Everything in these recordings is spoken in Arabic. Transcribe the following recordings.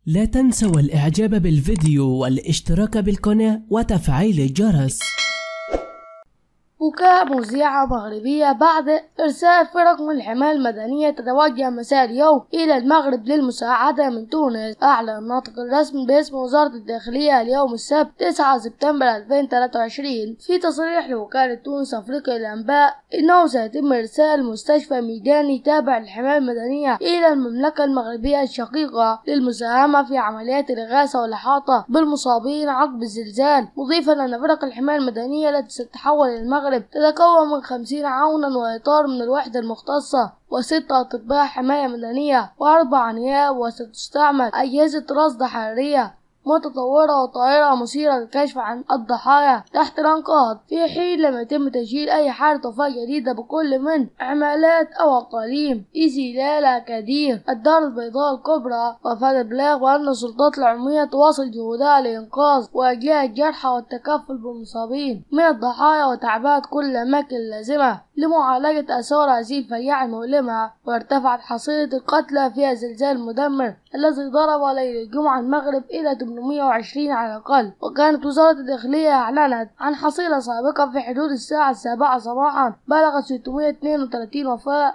لا تنسوا الإعجاب بالفيديو والاشتراك بالقناة وتفعيل الجرس. بكاء مذيعة مغربية بعد إرسال فرق من الحماية المدنية تتوجه مساء اليوم إلى المغرب للمساعدة من تونس. أعلن الناطق الرسمي باسم وزارة الداخلية اليوم السبت 9 سبتمبر 2023 في تصريح لوكالة تونس أفريقيا للأنباء إنه سيتم إرسال مستشفى ميداني تابع للحماية المدنية إلى المملكة المغربية الشقيقة للمساهمة في عمليات الإغاثة والإحاطة بالمصابين عقب الزلزال، مضيفا أن فرق الحماية المدنية التي ستتحول إلى المغرب تتكون من 50 عونا وإطار من الوحدة المختصة و6 أطباء حماية مدنية و4 نياب، وستستعمل أجهزة رصد حرارية متطورة وطائرة مثيرة للكشف عن الضحايا تحت الأنقاض، في حين لم يتم تسجيل أي حالة وفاة جديدة بكل من عمالات أو أقاليم إيزيلال أكادير الدار البيضاء الكبرى. وأفاد البلاغ بأن السلطات العمومية تواصل جهودها لإنقاذ وإجلاء الجرحى والتكفل بالمصابين من الضحايا وتعبئة كل الأماكن اللازمة لمعالجة آثار هذه الفجيعة المؤلمة. وارتفعت حصيلة القتلى في الزلزال المدمر الذي ضرب ليلة الجمعة المغرب إلى 820 على الأقل. وكانت وزارة الداخلية أعلنت عن حصيلة سابقة في حدود الساعة 7 صباحا بلغت 632 وفاة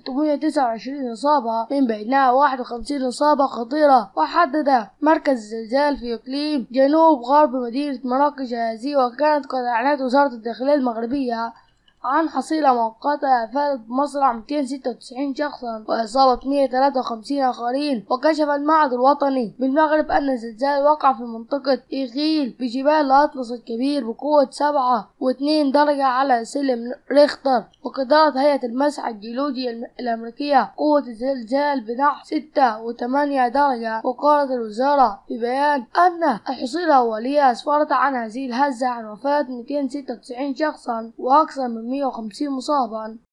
و329 إصابة، من بينها 51 إصابة خطيرة. وحدد مركز الزلزال في إقليم جنوب غرب مدينة مراكش هذه. وكانت قد أعلنت وزارة الداخلية المغربية عن حصيلة مؤقتة أفادت بمصرع 296 شخصا وإصابة 153 آخرين. وكشف المعهد الوطني بالمغرب أن الزلزال وقع في منطقة إيغيل بجبال الأطلس الكبير بقوة 7.2 درجة على سلم ريختر. وقدرت هيئة المسح الجيولوجي الأمريكية قوة الزلزال بنحو 6.8 درجة. وقالت الوزارة في بيان أن الحصيلة الأولية أسفرت عن هذه الهزة عن وفاة 296 شخصا وأكثر من 150 مصابا.